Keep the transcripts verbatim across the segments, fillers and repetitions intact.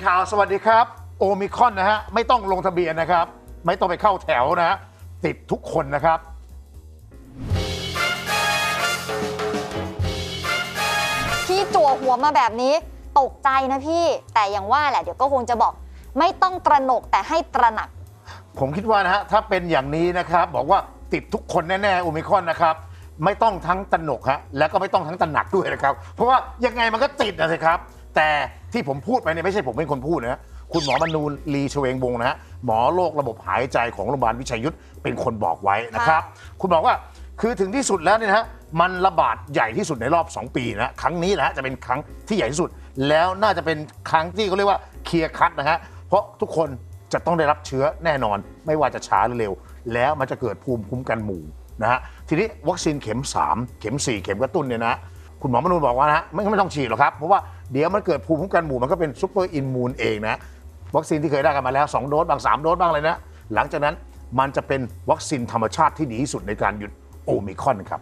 ข่าวสวัสดีครับโอมิครอนนะฮะไม่ต้องลงทะเบียนนะครับไม่ต้องไปเข้าแถวนะติดทุกคนนะครับพี่จั่วหัวมาแบบนี้ตกใจนะพี่แต่อย่างว่าแหละเดี๋ยวก็คงจะบอกไม่ต้องตระหนกแต่ให้ตระหนักผมคิดว่านะฮะถ้าเป็นอย่างนี้นะครับบอกว่าติดทุกคนแน่ๆโอมิครอนนะครับไม่ต้องทั้งตระหนกฮะแล้วก็ไม่ต้องทั้งตระหนักด้วยนะครับเพราะว่ายังไงมันก็ติดนะสิครับแต่ที่ผมพูดไปเนี่ยไม่ใช่ผมเป็นคนพูดนะคุณหมอมนูนลีชเวงวงศ์นะฮะหมอโรคระบบหายใจของโรงพยาบาลวิชัยยุทธเป็นคนบอกไว้นะครับคุณบอกว่าคือถึงที่สุดแล้วเนี่ยนะฮะมันระบาดใหญ่ที่สุดในรอบสองปีนะครั้งนี้นะฮะจะเป็นครั้งที่ใหญ่ที่สุดแล้วน่าจะเป็นครั้งที่เขาเรียกว่าเคลียร์คัทนะฮะเพราะทุกคนจะต้องได้รับเชื้อแน่นอนไม่ว่าจะช้าหรือเร็วแล้วมันจะเกิดภูมิคุ้มกันหมู่นะฮะทีนี้วัคซีนเข็มสามเข็มสี่เข็มกระตุ้นเนี่ยนะคุณหมอมนูนบอกว่านะไม่ไม่ต้องฉีดหรอกครับเพราะว่าเดี๋ยวมันเกิดภูมิคุ้มกันหมู่มันก็เป็นซุปเปอร์อิมมูนเองนะวัคซีนที่เคยได้กันมาแล้วสองโดสบางสามโดสบ้างเลยนะหลังจากนั้นมันจะเป็นวัคซีนธรรมชาติที่ดีที่สุดในการหยุดโอมิครอนครับ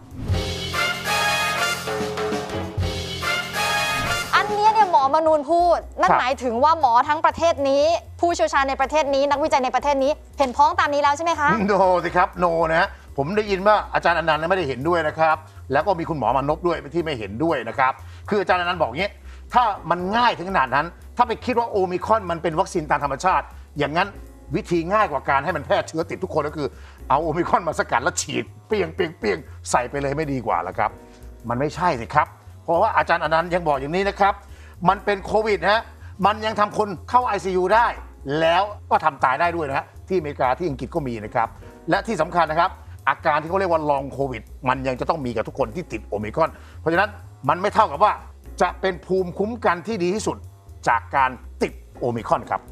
อันนี้เนี่ยหมอมนูนพูดนั่นหมายถึงว่าหมอทั้งประเทศนี้ผู้เชี่ยวชาญในประเทศนี้นักวิจัยในประเทศนี้เห็นพ้องตามนี้แล้วใช่ไหมคะโนสิครับโนนะฮะผมได้ยินว่าอาจารย์อนันต์ไม่ได้เห็นด้วยนะครับแล้วก็มีคุณหมอมานพด้วยที่ไม่เห็นด้วยนะครับคืออาจารย์อนันต์บอกงี้ถ้ามันง่ายถึงขนาดนั้นถ้าไปคิดว่าโอมิครอนมันเป็นวัคซีนตามธรรมชาติอย่างนั้นวิธีง่ายกว่าการให้มันแพร่เชื้อติดทุกคนก็คือเอาโอมิครอนมาสกัดแล้วฉีดเปียงเปียงเปียงใส่ไปเลยไม่ดีกว่าหรอครับมันไม่ใช่สิครับเพราะว่าอาจารย์อนันต์ยังบอกอย่างนี้นะครับมันเป็นโควิดฮะมันยังทำคนเข้า ไอ ซี ยู ได้แล้วก็ทำตายได้ด้วยนะฮะที่อเมริกาที่อังกฤษก็มีนะครับและที่สำคัญนะครับอาการที่เขาเรียกว่าลองโควิดมันยังจะต้องมีกับทุกคนที่ติดโอมิครอนเพราะฉะนั้นมันไม่เท่ากับว่าจะเป็นภูมิคุ้มกันที่ดีที่สุดจากการติดโอมิครอนครับ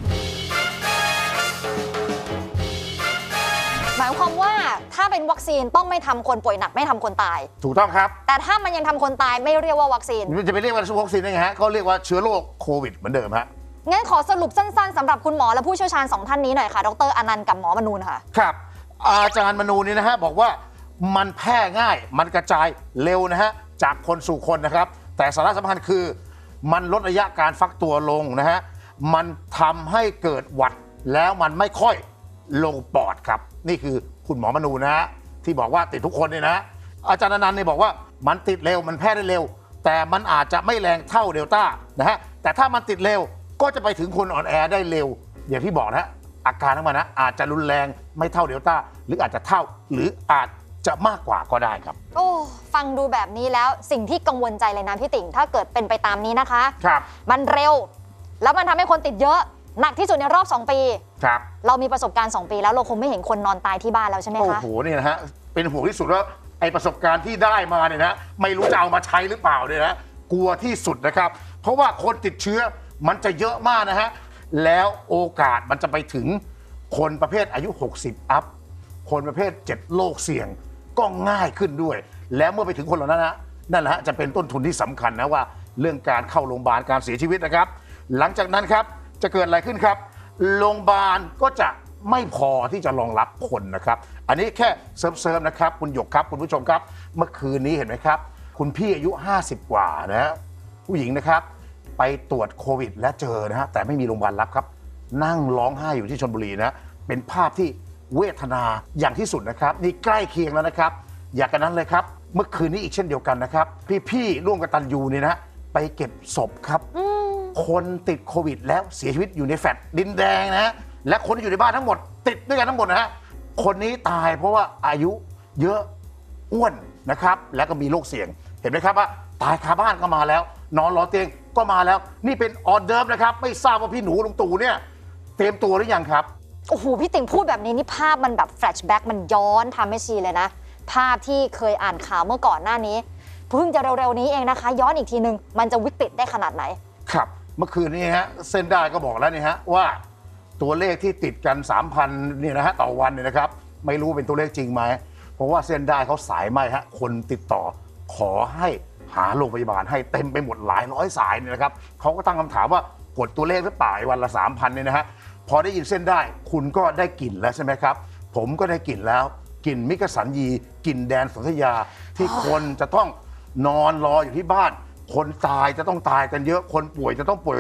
หมายความว่าถ้าเป็นวัคซีนต้องไม่ทำคนป่วยหนักไม่ทำคนตายถูกต้องครับแต่ถ้ามันยังทำคนตายไม่เรียกว่าวัคซีนจะไปเรียกว่าวัคซีนได้ไงฮะเขาเรียกว่าเชื้อโรคโควิดเหมือนเดิมฮะงั้นขอสรุปสั้นๆสำหรับคุณหมอและผู้เชี่ยวชาญสองท่านนี้หน่อยค่ะดรอนันต์กับหมอมนูนค่ะครับอาจารย์มนูนนี่นะฮะบอกว่ามันแพร่ง่ายมันกระจายเร็วนะฮะจากคนสู่คนนะครับแต่สาระสำคัญคือมันลดระยะการฟักตัวลงนะฮะมันทำให้เกิดหวัดแล้วมันไม่ค่อยลงปอดครับนี่คือคุณหมอมนูนนะฮะที่บอกว่าติดทุกคนเนี่ยนะอาจารย์อนันต์เนี่ยบอกว่ามันติดเร็วมันแพร่ได้เร็วแต่มันอาจจะไม่แรงเท่าเดลต้านะฮะแต่ถ้ามันติดเร็วก็จะไปถึงคนอ่อนแอได้เร็วอย่างที่บอกนะอาการของมันนะอาจจะรุนแรงไม่เท่าเดลต้าหรืออาจจะเท่าหรืออาจจะมากกว่าก็ได้ครับโอ้ฟังดูแบบนี้แล้วสิ่งที่กังวลใจเลยนะพี่ติ่งถ้าเกิดเป็นไปตามนี้นะคะครับมันเร็วแล้วมันทำให้คนติดเยอะหนักที่สุดในรอบสองปีครับเรามีประสบการณ์สองปีแล้วเราคงไม่เห็นคนนอนตายที่บ้านแล้วใช่ไหมคะโอ้โหนี่นะฮะเป็นห่วงที่สุดว่าไอประสบการณ์ที่ได้มาเนี่ยนะไม่รู้จะเอามาใช้หรือเปล่าเนี่ยนะกลัวที่สุดนะครับเพราะว่าคนติดเชื้อมันจะเยอะมากนะฮะแล้วโอกาสมันจะไปถึงคนประเภทอายุหกสิบอัพคนประเภทเจ็ดโรคเสี่ยงก็ง่ายขึ้นด้วยแล้วเมื่อไปถึงคนเหล่านั้นนะนั่นแหละฮะจะเป็นต้นทุนที่สำคัญนะว่าเรื่องการเข้าโรงพยาบาลการเสียชีวิตนะครับหลังจากนั้นครับจะเกิดอะไรขึ้นครับโรงพยาบาลก็จะไม่พอที่จะรองรับคนนะครับอันนี้แค่เสริมๆนะครับคุณหยกครับคุณผู้ชมครับเมื่อคืนนี้เห็นไหมครับคุณพี่อายุห้าสิบกว่านะผู้หญิงนะครับไปตรวจโควิดและเจอนะฮะแต่ไม่มีโรงพยาบาลรับครับนั่งร้องไห้อยู่ที่ชลบุรีนะเป็นภาพที่เวทนาอย่างที่สุดนะครับนี่ใกล้เคียงแล้วนะครับอยากกันนั้นเลยครับเมื่อคืนนี้อีกเช่นเดียวกันนะครับพี่ๆร่วมกตัญญูนี่นะไปเก็บศพครับคนติดโควิดแล้วเสียชีวิตอยู่ในแฟลตดินแดงนะและคนที่อยู่ในบ้านทั้งหมดติดด้วยกันทั้งหมดนะฮะคนนี้ตายเพราะว่าอายุเยอะอ้วนนะครับแล้วก็มีโรคเสี่ยงเห็นไหมครับว่าตายคาบ้านก็มาแล้วนอนรอเตียงก็มาแล้วนี่เป็นออเดิร์ฟนะครับไม่ทราบว่าพี่หนูลุงตู่เนี่ยเตรียมตัวหรือยังครับโอ้โหพี่ติ่งพูดแบบนี้นี่ภาพมันแบบแฟลชแบ็กมันย้อนทำให้ชีเลยนะภาพที่เคยอ่านข่าวเมื่อก่อนหน้านี้เพิ่งจะเร็วๆนี้เองนะคะย้อนอีกทีนึงมันจะวิกฤตได้ขนาดไหนครับเมื่อคืนนี้ฮะเส้นได้ก็บอกแล้วนี่ฮะว่าตัวเลขที่ติดกัน สามพัน เนี่ยนะฮะต่อวันเนี่ยนะครับไม่รู้เป็นตัวเลขจริงไหมเพราะว่าเส้นได้เขาสายไหมฮะคนติดต่อขอให้หาโรงพยาบาลให้เต็มไปหมดหลายร้อยสายเนี่ยนะครับเขาก็ตั้งคำถามว่ากดตัวเลขหรือเปล่าวันละ สามพัน เนี่ยนะฮะพอได้ยินเส้นได้คุณก็ได้กลิ่นแล้วใช่ไหมครับผมก็ได้กลิ่นแล้วกลิ่นมิกสันยีกลิ่นแดนสนธยาที่คนจะต้องนอนรออยู่ที่บ้านคนตายจะต้องตายกันเยอะคนป่วยจะต้องป่วยกันเยอะ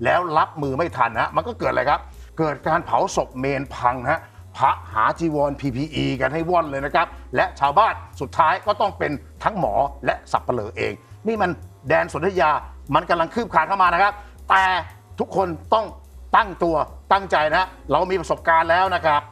แล้วรับมือไม่ทันนะมันก็เกิดอะไรครับเกิดการเผาศพเมนพังฮะพระหาจีวร พี พี อี กันให้ว่อนเลยนะครับและชาวบ้านสุดท้ายก็ต้องเป็นทั้งหมอและสับเปลือเองนี่มันแดนสนธยามันกำลังคืบคลานเข้ามานะครับแต่ทุกคนต้องตั้งตัวตั้งใจนะเรามีประสบการณ์แล้วนะครับ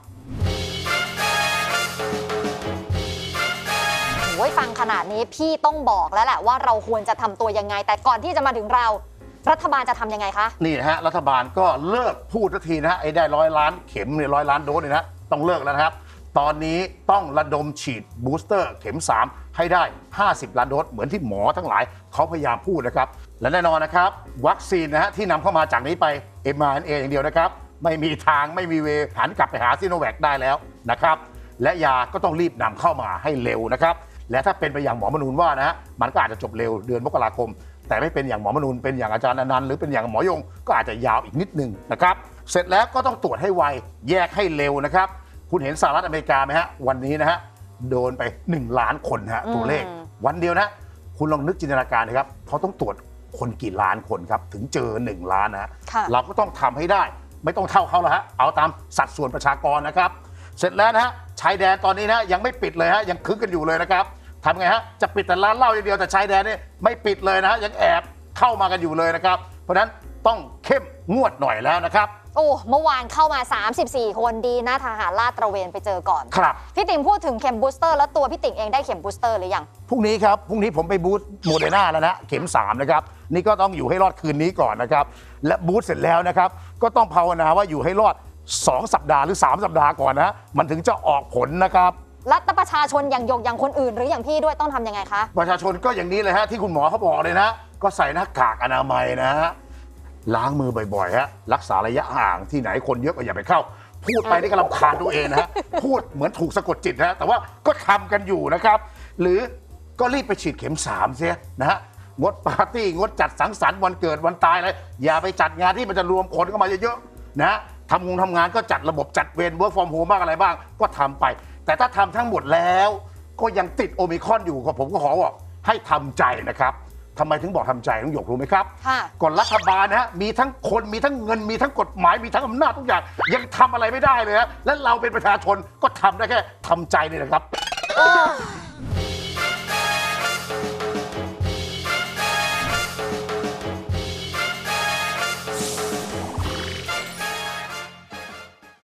โอ้ยฟังขนาดนี้พี่ต้องบอกแล้วแหละว่าเราควรจะทำตัวยังไงแต่ก่อนที่จะมาถึงเรารัฐบาลจะทำยังไงคะนี่นะฮะรัฐบาลก็เลิกพูดทันทีนะฮะไอ้ได้ร้อยล้านเข็มเนี่ยร้อยล้านโดสเนี่ยนะต้องเลิกแล้วนะครับตอนนี้ต้องระดมฉีดบูสเตอร์เข็มสามให้ได้ห้าสิบล้านโดสเหมือนที่หมอทั้งหลายเขาพยายามพูดนะครับและแน่นอนนะครับวัคซีนนะฮะที่นำเข้ามาจากนี้ไป เอ็ม อาร์ เอ็น เอ อย่างเดียวนะครับไม่มีทางไม่มีเวหันกลับไปหาซิโนแวคได้แล้วนะครับและยาก็ต้องรีบนำเข้ามาให้เร็วนะครับและถ้าเป็นไปอย่างหมอมนูนว่านะฮะมันก็อาจจะจบเร็วเดือนมกราคมแต่ไม่เป็นอย่างหมอมนูนเป็นอย่างอาจารย์อนันต์หรือเป็นอย่างหมอยงก็อาจจะยาวอีกนิดนึงนะครับเสร็จแล้วก็ต้องตรวจให้ไวแยกให้เร็วนะครับคุณเห็นสหรัฐอเมริกาไหมฮะวันนี้นะฮะโดนไปหนึ่งล้านคนฮะตัวเลขวันเดียวนะคุณลองนึกจินตนาการนะครับเขาต้องตรวจคนกี่ล้านคนครับถึงเจอหนึ่งล้านนะฮะเราก็ต้องทำให้ได้ไม่ต้องเท่าเขาแล้วฮะเอาตามสัดส่วนประชากรนะครับเสร็จแล้วนะฮะชายแดนตอนนี้นะยังไม่ปิดเลยฮะยังคึกกันอยู่เลยนะครับทำไงฮะจะปิดแต่ร้านเหล้าอย่างเดียวแต่ชายแดนนี่ไม่ปิดเลยนะฮะยังแอบเข้ามากันอยู่เลยนะครับเพราะฉะนั้นต้องเข้มงวดหน่อยแล้วนะครับโอ้เมื่อวานเข้ามาสามสิบสี่คนดีนะทหารลาดตระเวนไปเจอก่อนครับพี่ติ๋งพูดถึงเข็มบูสเตอร์แล้วตัวพี่ติ๋งเองได้เข็มบูสเตอร์หรือยังพรุ่งนี้ครับพรุ่งนี้ผมไปบูสต์โมเดอร์นาแล้วนะเข็มสามนะครับนี่ก็ต้องอยู่ให้รอดคืนนี้ก่อนนะครับและบูสต์เสร็จแล้วนะครับก็ต้องภาวนาว่าอยู่ให้รอดสองสัปดาห์หรือสามสัปดาห์ก่อนนะมันถึงจะออกผลนะครับรัฐประชาชนอย่างยกอย่างคนอื่นหรืออย่างพี่ด้วยต้องทำยังไงคะประชาชนก็อย่างนี้เลยฮะที่คุณหมอเขาบอกเลยนะก็ใส่หน้ากากอนามัยนะฮะล้างมือบ่อยๆฮะรักษาระยะห่างที่ไหนคนเยอะก็อย่าไปเข้าพูดไปนี่ก็รำคาญตัวเองนะฮะพูดเหมือนถูกสะกดจิตนะแต่ว่าก็ทำกันอยู่นะครับหรือก็รีบไปฉีดเข็มสามเสียนะฮะงดปาร์ตี้งดจัดสังสรรค์วันเกิดวันตายอะไรอย่าไปจัดงานที่มันจะรวมคนเข้ามาเยอะๆนะทำงานทำงานก็จัดระบบจัดเวร work from home บ้างอะไรบ้างก็ทำไปแต่ถ้าทำทั้งหมดแล้วก็ยังติดโอมิครอนอยู่ก็ผมก็ขอบอกให้ทำใจนะครับทำไมถึงบอกทำใจต้องหยกรู้ไหมครับก่อนรัฐบาลนะฮะมีทั้งคนมีทั้งเงินมีทั้งกฎหมายมีทั้งอำนาจทุกอย่างยังทำอะไรไม่ได้เลยฮะและเราเป็นประชาชนก็ทำได้แค่ทำใจนี่แหละครับ